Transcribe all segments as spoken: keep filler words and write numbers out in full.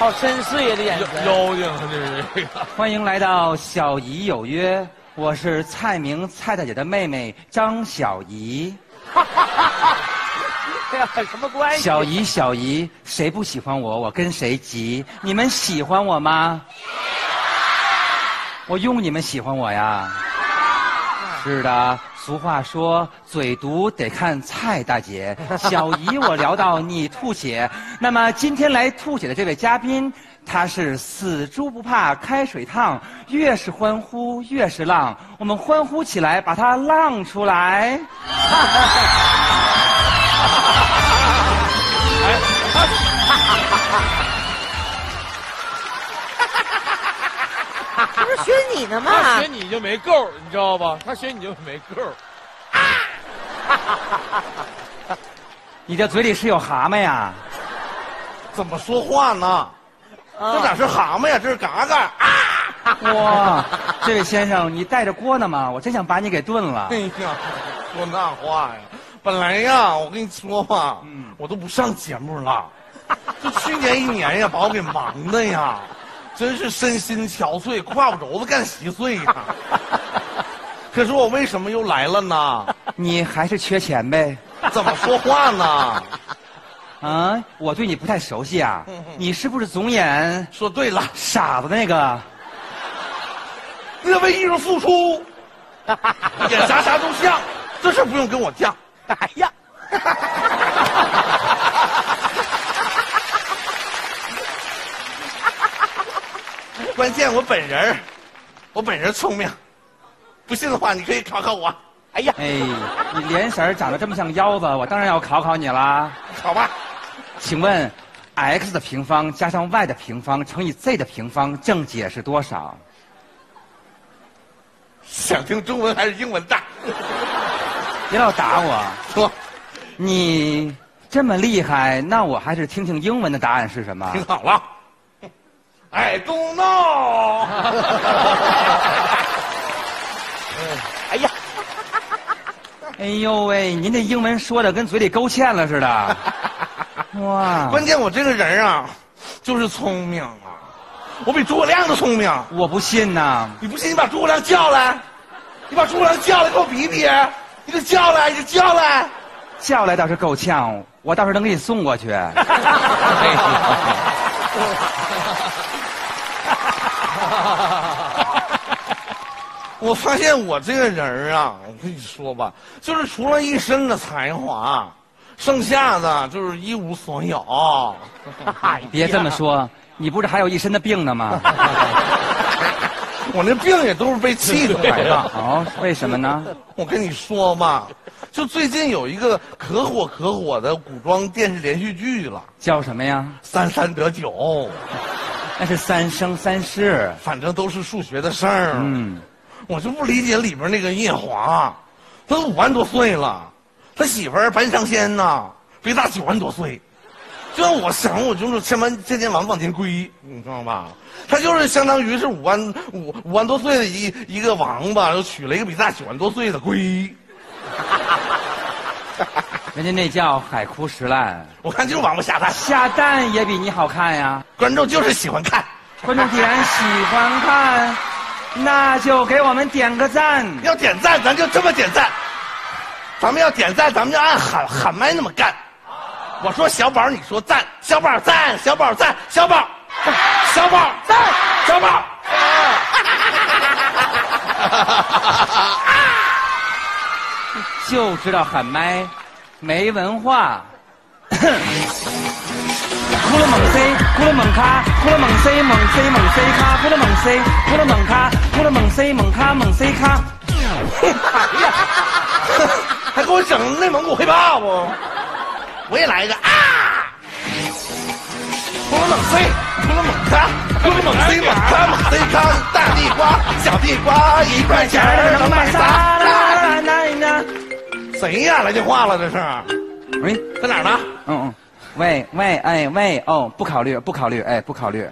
好深邃的眼神。 妖精啊，这是这个。 欢迎来到小姨有约，我是蔡明蔡大姐的妹妹张小姨。 哎呀，什么关系？ 小姨小姨，谁不喜欢我，我跟谁急。你们喜欢我吗？我用你们喜欢我呀？是的，俗话说嘴毒得看蔡大姐。小姨，我聊到你吐血，那么今天来吐血的这位嘉宾，他是死猪不怕开水烫，越是欢呼越是浪，我们欢呼起来，把他浪出来。 哎， 这不是学你呢吗？ 他学你就没够，你知道吧？他学你就没够。 你这嘴里是有蛤蟆呀？ 怎么说话呢？这哪是蛤蟆呀，这是嘎嘎啊！ 哇，这位先生，你带着锅呢吗？我真想把你给炖了。 哎呀，说那话呀！本来呀，我跟你说吧，嗯，我都不上节目了。就去年一年呀，把我给忙的呀，真是身心憔悴，胯骨轴子干稀碎呀。可是我为什么又来了呢？ 你还是缺钱呗？ 怎么说话呢？ 啊，我对你不太熟悉啊。你是不是总演说对了， 傻子那个？ 热为艺术付出，演啥啥都像，这事不用跟我犟。 哎呀， 关键我本人，我本人聪明，不信的话你可以考考我。 哎呀， 哎，你脸色儿长得这么像腰子，我当然要考考你啦。 考吧。 请问 ，x 的平方加上 y 的平方乘以 z 的平方正解是多少？ 想听中文还是英文的？ 别老打我。 说， 你这么厉害，那我还是听听英文的答案是什么？ 听好了。I don't know 。 哎呀， 哎呦喂，您这英文说的跟嘴里勾芡了似的。哇！ 关键我这个人啊，就是聪明啊，我比诸葛亮都聪明。 我不信呐！ 你不信，你把诸葛亮叫来，你把诸葛亮叫来给我比比，你给叫来，你叫来， 叫来倒是够呛，我倒是能给你送过去。 我发现我这个人啊，我跟你说吧，就是除了一身的才华，剩下的就是一无所有。 别这么说，你不是还有一身的病呢吗？ 我那病也都是被气出来的。 哦，为什么呢？ 我跟你说吧，就最近有一个可火可火的古装电视连续剧了， 叫什么呀？ 三三得九， 那是三生三世， 反正都是数学的事儿。 嗯， 我就不理解里边那个叶华，他都五万多岁了，他媳妇儿白长仙呐，比大九万多岁。就像我想，我就是千万千年往往前归，你知道吧？他就是相当于是五万五五万多岁的一一个王八，又娶了一个比大九万多岁的龟。 人家那叫海枯石烂， 我看就是王八下蛋， 下蛋也比你好看呀。 观众就是喜欢看。 观众既然喜欢看，那就给我们点个赞。 要点赞，咱就这么点赞。咱们要点赞，咱们就按喊喊麦那么干。我说小宝，你说赞，小宝赞，小宝赞，小宝，小宝赞，小宝。 就知道喊麦，没文化。咕噜猛 C， 咕噜猛咖，咕噜猛 C， 猛 C 猛 C 咖，咕噜猛 C， 咕噜猛咖，咕噜猛 C 猛咖猛 C 咖。 哎呀，还给我整内蒙古黑怕不？我也来一个啊！咕噜猛 C， 咕噜猛咖，咕噜猛 C 猛咖猛 C 咖，大地瓜小地瓜一块钱儿能买仨啦啦啦！谁呀？来电话了这是？ 喂， 在哪儿呢？ 嗯嗯，喂喂哎喂哦，不考虑不考虑哎不考虑。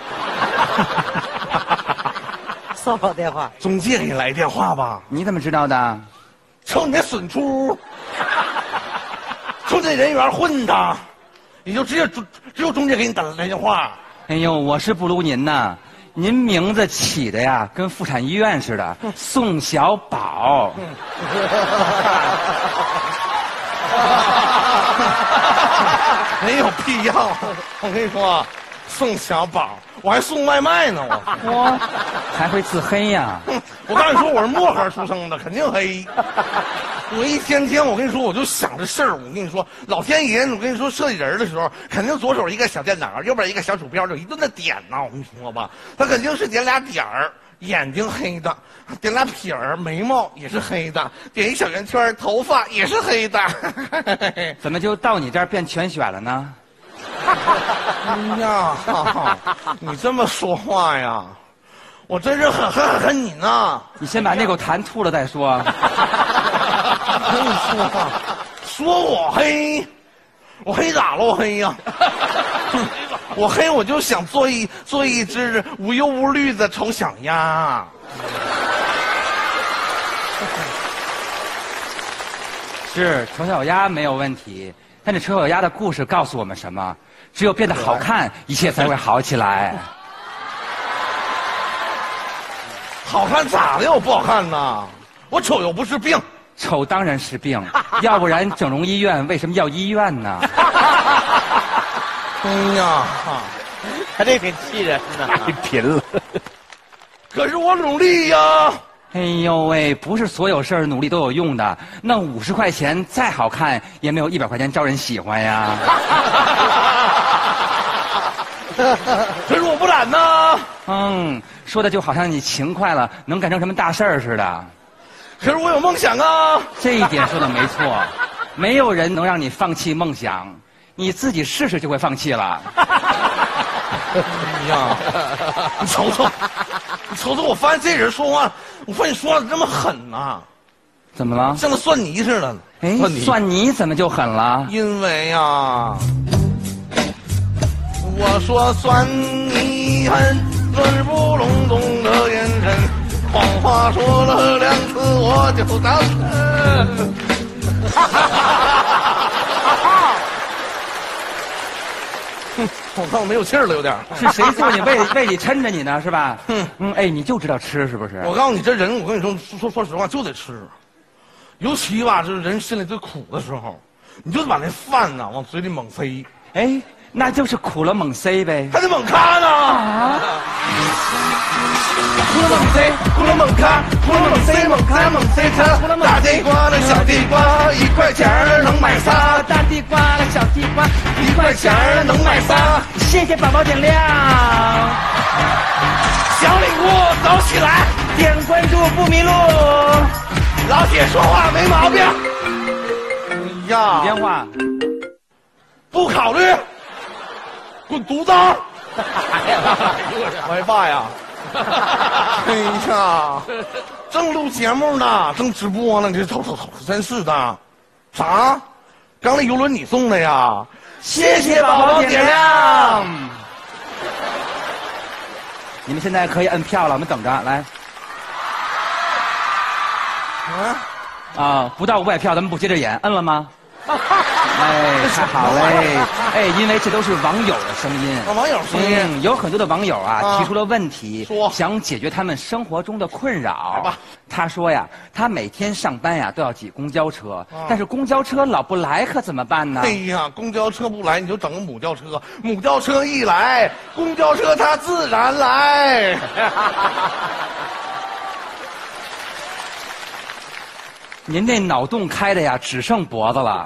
骚扰电话。 中介给你来电话吧？ 你怎么知道的？ 瞅你那损出！瞅这人缘混的，你就只有中只有中介给你打来电话。 哎呦，我是不如您呐，您名字起的呀，跟妇产医院似的，宋小宝。 没有必要。我跟你说，宋小宝，我还送外卖呢，我。 我还会自黑呀？ 我告诉你说，我是漠河出生的，肯定黑。我一天天，我跟你说，我就想这事儿。我跟你说，老天爷，我跟你说，设计人的时候，肯定左手一个小电脑，右边一个小鼠标，就一顿的点呐。我跟你说吧，他肯定是点俩点儿，眼睛黑的；点俩撇儿，眉毛也是黑的；点一小圆圈，头发也是黑的。 怎么就到你这儿变全选了呢？ 哎呀，你这么说话呀，我真是很恨很恨你呢。 你先把那口痰吐了再说。 我跟你说啊，说我黑，我黑咋了？我黑呀、我黑我就想做一做一只无忧无虑的丑小鸭。 是丑小鸭没有问题，但这丑小鸭的故事告诉我们什么？只有变得好看，一切才会好起来。 好看咋的？我不好看呐？我丑又不是病。 丑当然是病，要不然整容医院为什么要医院呢？ 哎呀， 他这挺气人的。 太贫了。 可是我努力呀。 哎呦喂，不是所有事儿努力都有用的。那五十块钱再好看，也没有一百块钱招人喜欢呀。 可是我不懒呐。 嗯，说的就好像你勤快了，能干成什么大事儿似的。 可是我有梦想啊。 这一点说的没错，没有人能让你放弃梦想，你自己试试就会放弃了。 哎呀，你瞅瞅，你瞅瞅，我发现这人说话，我发现说话这么狠呐、 怎么了？ 像个蒜泥似的。 哎，算你怎么就狠了？ 因为呀，我说算你狠，论不隆咚的眼神。谎话说了两次我就当真。我看我没有气儿了，有点。 是谁坐你胃胃里抻着你呢？是吧？嗯嗯，哎，你就知道吃是不是？ 我告诉你，这人，我跟你说，说说实话，就得吃。尤其吧，就是人心里最苦的时候，你就把那饭呐往嘴里猛塞。 哎，那就是苦了猛塞呗。 还得猛咔呢。啊！苦了猛塞，苦了猛咔，苦了猛塞，猛咔猛塞它。大地瓜的小地瓜，一块钱儿能买仨。 大地瓜了小地瓜， 一块钱儿能买仨。 谢谢宝宝点亮， 小礼物走起来， 点关注不迷路。 老铁说话没毛病。哎呀， 电话不考虑，滚犊子！我爸呀！哎呀，正录节目呢，正直播呢，你这瞅瞅瞅，真是的。啥？刚那游轮你送的呀？谢谢宝宝点亮。 你们现在可以摁票了，我们等着来。 啊啊，不到五百票，咱们不接着演，摁了吗？哎，太好嘞！哎，因为这都是网友的声音， 啊，网友声音、 嗯，有很多的网友啊， 啊提出了问题， 说想解决他们生活中的困扰。 来吧， 他说呀，他每天上班呀都要挤公交车， 啊但是公交车老不来，可怎么办呢？ 哎呀，公交车不来，你就整个母轿车，母轿车一来，公交车它自然来。 您这脑洞开的呀，只剩脖子了。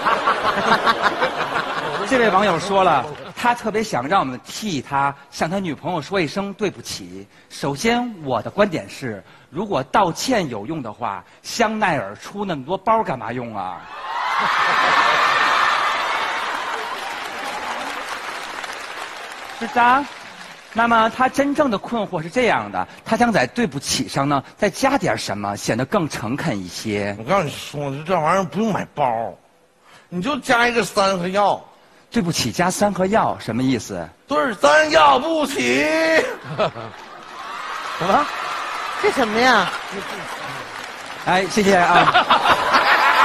这位网友说了，他特别想让我们替他向他女朋友说一声对不起。首先，我的观点是，如果道歉有用的话，香奈儿出那么多包干嘛用啊？是的。那么他真正的困惑是这样的，他想在对不起上呢再加点什么，显得更诚恳一些。 我告诉你说，这玩意儿不用买包，你就加一个三和要。 对不起加三和要什么意思？ 对儿三要不起。 什么？这什么呀？ 哎，谢谢啊。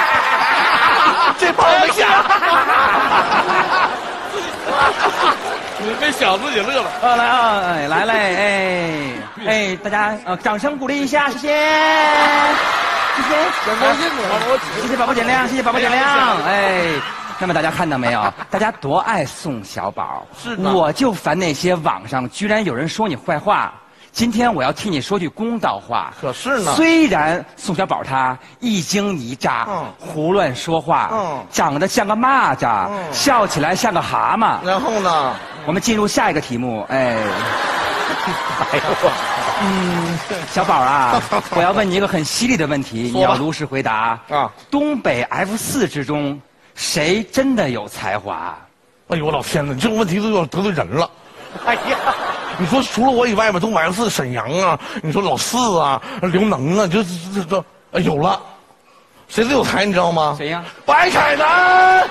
这包没下。 你被小自己乐了。 呃，来啊，哎，来嘞，哎，哎，大家呃，掌声鼓励一下，谢谢，谢谢， 很高兴啊，我谢谢宝宝点亮，谢谢宝宝点亮，哎。那么大家看到没有？大家多爱宋小宝， 是的， 我就烦那些网上居然有人说你坏话。今天我要替你说句公道话。 可是呢， 虽然宋小宝他一惊一乍， 嗯， 胡乱说话， 嗯， 长得像个蚂蚱，嗯，笑起来像个蛤蟆。 然后呢？ 我们进入下一个题目，哎，哎呦，嗯，小宝啊，我要问你一个很犀利的问题，你要如实回答啊。东北 F 四之中，谁真的有才华？ 哎呦我老天哪，这个问题都要得罪人了。哎呀，你说除了我以外吧，东北 F 四沈阳啊，你说老四啊，刘能啊，这这这这、哎、有了，谁最有才你知道吗？ 谁呀？ 白凯南。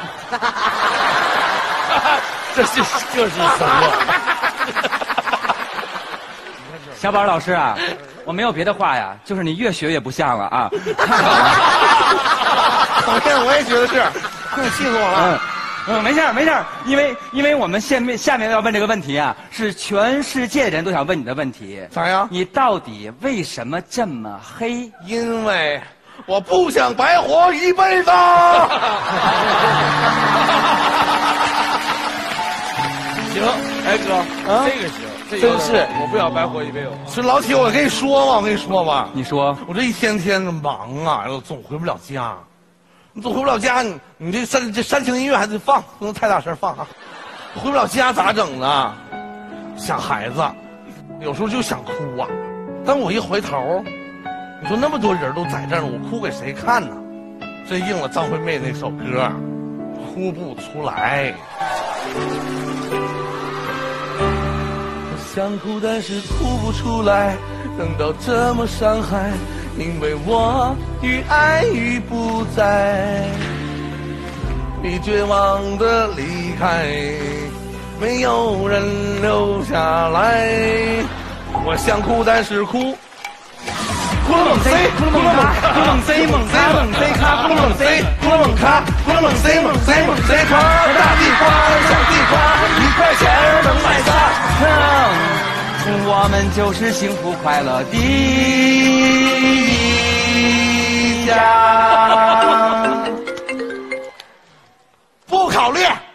这是这是什么？ 小宝老师啊，我没有别的话呀，就是你越学越不像了啊。 我看我也觉得是，你气死我了。 嗯嗯，没事儿没事儿，因为因为我们下面下面要问这个问题啊，是全世界的人都想问你的问题。 啥呀？ 你到底为什么这么黑？ 因为我不想白活一辈子。 行，哎哥，啊、这个行，这真是我不想白活一辈子。 是老铁，我跟你说吧，我跟你说吧， 你说我这一天天的忙啊，然后总回不了家。你总回不了家，你你这煽这煽情音乐还得放，不能太大声放啊！回不了家咋整呢？想孩子，有时候就想哭啊。但我一回头，你说那么多人都在这儿，我哭给谁看呢？真应了张惠妹那首歌，哭不出来。我想哭，但是哭不出来，等到这么伤害。因为我与爱已不在，你绝望的离开，没有人留下来。我想哭，但是哭。哭了猛 C， 哭了猛卡，哭了猛 C， 猛 C， 猛 C 卡，哭了猛 C， 哭了猛卡，哭了猛 C， 猛 C， 猛 C 卡，大地瓜，小地瓜，一块钱能买仨。 我们就是幸福快乐的一家。 不考虑。